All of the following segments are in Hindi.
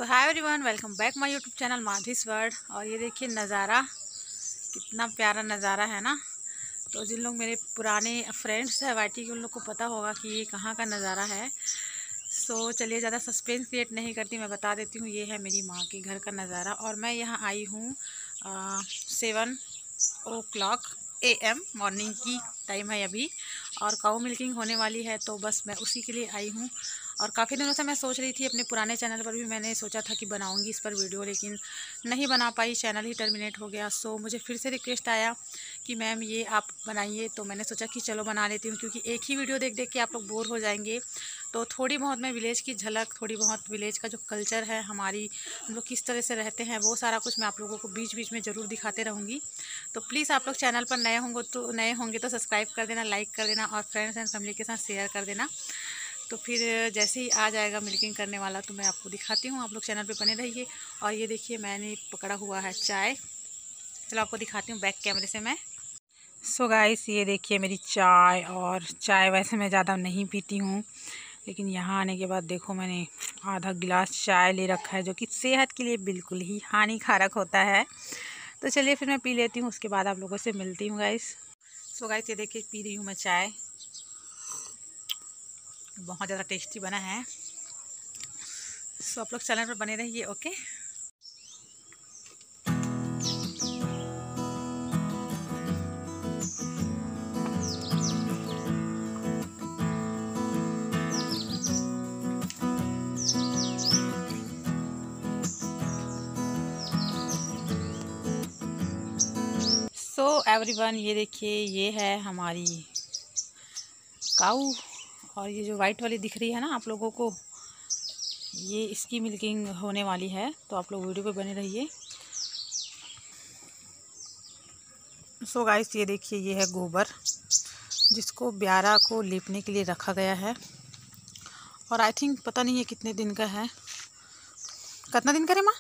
Hi everyone, welcome back my YouTube channel Madhavi's world. और ये देखिए नज़ारा, कितना प्यारा नज़ारा है ना। तो जिन लोग मेरे पुराने फ्रेंड्स हैं वाईटी के, उन लोग को पता होगा कि ये कहाँ का नज़ारा है। चलिए ज़्यादा सस्पेंस क्रिएट नहीं करती, मैं बता देती हूँ। ये है मेरी माँ के घर का नज़ारा और मैं यहाँ आई हूँ 7 o'clock AM मॉर्निंग की टाइम है अभी, और काऊ मिल्किंग होने वाली है, तो बस मैं उसी के लिए आई हूँ। और काफ़ी दिनों से मैं सोच रही थी, अपने पुराने चैनल पर भी मैंने सोचा था कि बनाऊंगी इस पर वीडियो, लेकिन नहीं बना पाई, चैनल ही टर्मिनेट हो गया। मुझे फिर से रिक्वेस्ट आया कि मैम ये आप बनाइए, तो मैंने सोचा कि चलो बना लेती हूँ, क्योंकि एक ही वीडियो देख देख के आप लोग बोर हो जाएंगे। तो थोड़ी बहुत मैं विलेज की झलक, थोड़ी बहुत विलेज का जो कल्चर है हमारी, हम लोग किस तरह से रहते हैं, वो सारा कुछ मैं आप लोगों को बीच बीच में ज़रूर दिखाते रहूँगी। तो प्लीज़ आप लोग चैनल पर नए होंगे तो सब्सक्राइब कर देना, लाइक कर देना और फ्रेंड्स एंड फैमिली के साथ शेयर कर देना। तो फिर जैसे ही आ जाएगा मिल्किंग करने वाला तो मैं आपको दिखाती हूँ। आप लोग चैनल पे बने रहिए। और ये देखिए मैंने पकड़ा हुआ है चाय, चलो आपको दिखाती हूँ बैक कैमरे से मैं। गाइस, ये देखिए मेरी चाय। और चाय वैसे मैं ज़्यादा नहीं पीती हूँ, लेकिन यहाँ आने के बाद देखो मैंने आधा गिलास चाय ले रखा है, जो कि सेहत के लिए बिल्कुल ही हानिकारक होता है। तो चलिए फिर मैं पी लेती हूँ, उसके बाद आप लोगों से मिलती हूँ गाइस। गाइस, ये देखिए पी रही हूँ मैं चाय, बहुत ज़्यादा टेस्टी बना है। आप लोग चैनल पर बने रहिए, ओके। एवरीवन, ये देखिए ये है हमारी काऊ। और ये जो वाइट वाली दिख रही है ना आप लोगों को, ये इसकी मिल्किंग होने वाली है, तो आप लोग वीडियो पे बने रहिए। गाइस, ये देखिए ये है गोबर, जिसको ब्यारा को लीपने के लिए रखा गया है। और आई थिंक पता नहीं है कितने दिन का है, कितना दिन का रे माँ।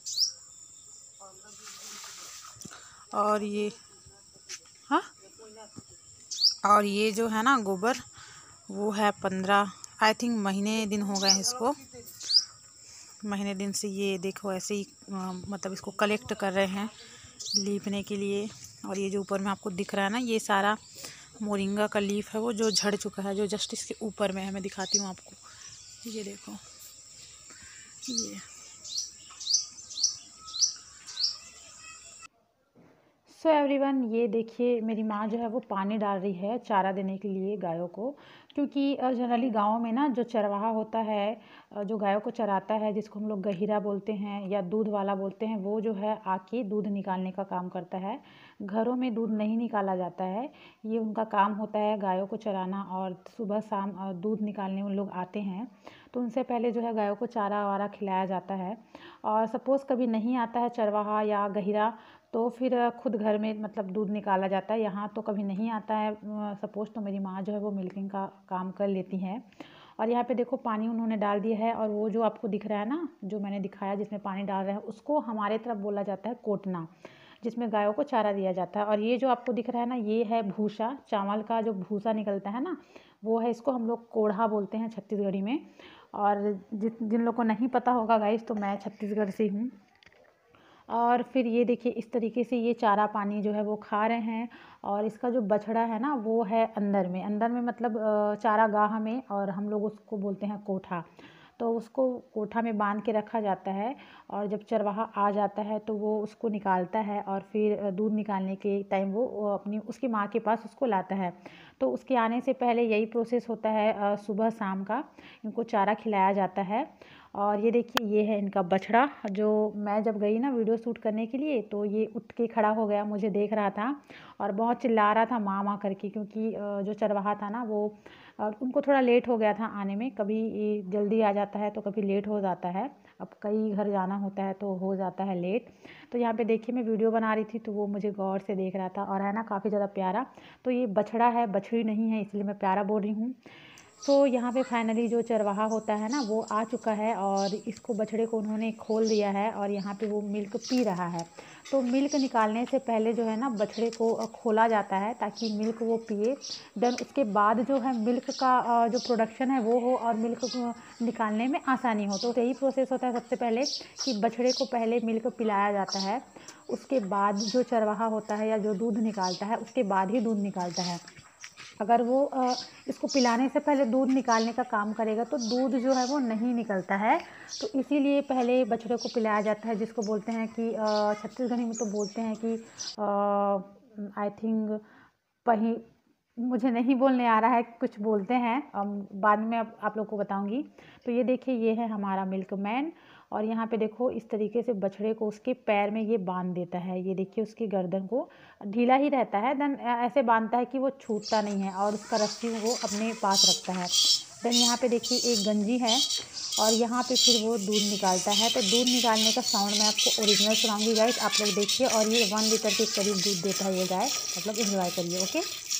और ये हाँ, और ये जो है ना गोबर, वो है 15 आई थिंक महीने दिन हो गए हैं इसको। महीने दिन से ये देखो ऐसे ही मतलब इसको कलेक्ट कर रहे हैं लीपने के लिए। और ये जो ऊपर में आपको दिख रहा है ना, ये सारा मोरिंगा का लीफ है, वो जो झड़ चुका है, जो जस्ट इसके ऊपर में है। मैं दिखाती हूँ आपको, ये देखो ये। एवरीवन, ये देखिए मेरी माँ जो है वो पानी डाल रही है चारा देने के लिए गायों को, क्योंकि जनरली गाँव में ना जो चरवाहा होता है, जो गायों को चराता है, जिसको हम लोग गहिरा बोलते हैं या दूध वाला बोलते हैं, वो जो है आके दूध निकालने का काम करता है। घरों में दूध नहीं निकाला जाता है, ये उनका काम होता है गायों को चराना। और सुबह शाम दूध निकालने उन लोग आते हैं, तो उनसे पहले जो है गायों को चारा वारा खिलाया जाता है। और सपोज़ कभी नहीं आता है चरवाहा या गहिरा, तो फिर खुद घर में मतलब दूध निकाला जाता है। यहाँ तो कभी नहीं आता है सपोज़, तो मेरी माँ जो है वो मिल्किंग का काम कर लेती हैं। और यहाँ पे देखो पानी उन्होंने डाल दिया है, और वो जो आपको दिख रहा है ना, जो मैंने दिखाया जिसमें पानी डाल रहे हैं, उसको हमारे तरफ बोला जाता है कोटना, जिसमें गायों को चारा दिया जाता है। और ये जो आपको दिख रहा है ना, ये है भूसा, चावल का जो भूसा निकलता है ना, वो है, इसको हम लोग कोढ़ा बोलते हैं छत्तीसगढ़ी में। और जिन लोग को नहीं पता होगा गाइस, तो मैं छत्तीसगढ़ से हूँ। और फिर ये देखिए इस तरीके से ये चारा पानी जो है वो खा रहे हैं। और इसका जो बछड़ा है ना, वो है अंदर में मतलब चारागाह में, और हम लोग उसको बोलते हैं कोठा। तो उसको कोठा में बांध के रखा जाता है, और जब चरवाहा आ जाता है तो वो उसको निकालता है, और फिर दूध निकालने के टाइम वो अपनी उसकी माँ के पास उसको लाता है। तो उसके आने से पहले यही प्रोसेस होता है, सुबह शाम का इनको चारा खिलाया जाता है। और ये देखिए ये है इनका बछड़ा, जो मैं जब गई ना वीडियो शूट करने के लिए, तो ये उठ के खड़ा हो गया, मुझे देख रहा था और बहुत चिल्ला रहा था माँ माँ करके, क्योंकि जो चरवाहा था ना वो उनको थोड़ा लेट हो गया था आने में। कभी ये जल्दी आ जाता है तो कभी लेट हो जाता है, अब कई घर जाना होता है तो हो जाता है लेट। तो यहाँ पे देखिए मैं वीडियो बना रही थी, तो वो मुझे गौर से देख रहा था, और है ना काफ़ी ज़्यादा प्यारा। तो ये बछड़ा है, बछड़ी नहीं है, इसलिए मैं प्यारा बोल रही हूँ। तो यहाँ पे फाइनली जो चरवाहा होता है ना वो आ चुका है और इसको बछड़े को उन्होंने खोल दिया है और यहाँ पे वो मिल्क पी रहा है। तो मिल्क निकालने से पहले जो है ना बछड़े को खोला जाता है ताकि मिल्क वो पिए। देन उसके बाद जो है मिल्क का जो प्रोडक्शन है वो हो और मिल्क को निकालने में आसानी हो। तो यही प्रोसेस होता है सबसे पहले कि बछड़े को पहले मिल्क पिलाया जाता है, उसके बाद जो चरवाहा होता है या जो दूध निकालता है उसके बाद ही दूध निकालता है। अगर वो इसको पिलाने से पहले दूध निकालने का काम करेगा तो दूध जो है वो नहीं निकलता है। तो इसीलिए पहले बछड़े को पिलाया जाता है, जिसको बोलते हैं कि छत्तीसगढ़ी में तो बोलते हैं कि आई थिंक पही मुझे नहीं बोलने आ रहा है, कुछ बोलते हैं, बाद में आप लोग को बताऊंगी। तो ये देखिए ये है हमारा मिल्कमैन और यहाँ पे देखो इस तरीके से बछड़े को उसके पैर में ये बांध देता है। ये देखिए उसकी गर्दन को ढीला ही रहता है, देन ऐसे बांधता है कि वो छूटता नहीं है और उसका रस्सी वो अपने पास रखता है। देन यहाँ पे देखिए एक गंजी है और यहाँ पे फिर वो दूध निकालता है। तो दूध निकालने का साउंड मैं आपको ओरिजिनल सुनाऊंगी गाइस, आप लोग देखिए। और ये 1 लीटर के करीब दूध देता है ये गाय, मतलब इंजॉय करिए। ओके।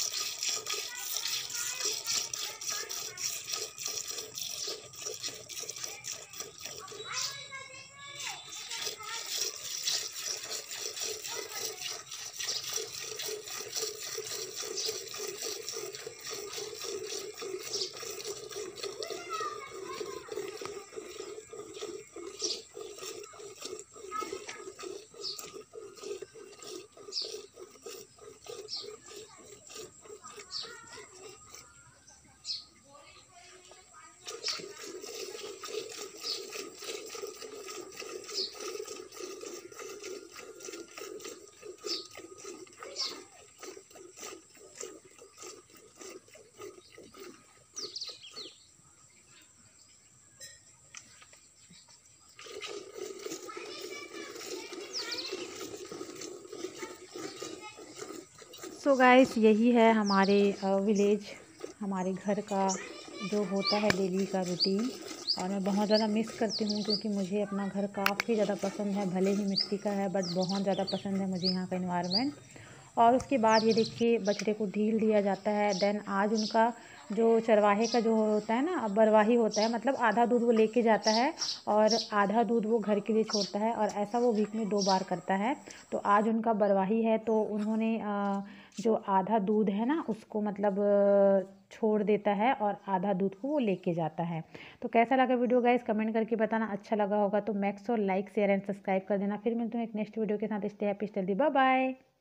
सो गाइस यही है हमारे विलेज, हमारे घर का जो होता है डेली का रूटीन। और मैं बहुत ज़्यादा मिस करती हूँ क्योंकि मुझे अपना घर काफ़ी ज़्यादा पसंद है, भले ही मिट्टी का है बट बहुत ज़्यादा पसंद है मुझे यहाँ का इन्वायरमेंट। और उसके बाद ये देखिए बछड़े को ढील दिया जाता है। देन आज उनका जो चरवाहे का जो होता है ना, बरवाही होता है, मतलब आधा दूध वो लेके जाता है और आधा दूध वो घर के लिए छोड़ता है और ऐसा वो वीक में 2 बार करता है। तो आज उनका बरवाही है तो उन्होंने जो आधा दूध है ना उसको मतलब छोड़ देता है और आधा दूध को वो लेके जाता है। तो कैसा लगा वीडियो गाइस कमेंट करके बताना, अच्छा लगा होगा तो मैक्स और लाइक शेयर एंड सब्सक्राइब कर देना। फिर मिलते हैं एक नेक्स्ट वीडियो के साथ। Stay happy, stay healthy, bye bye.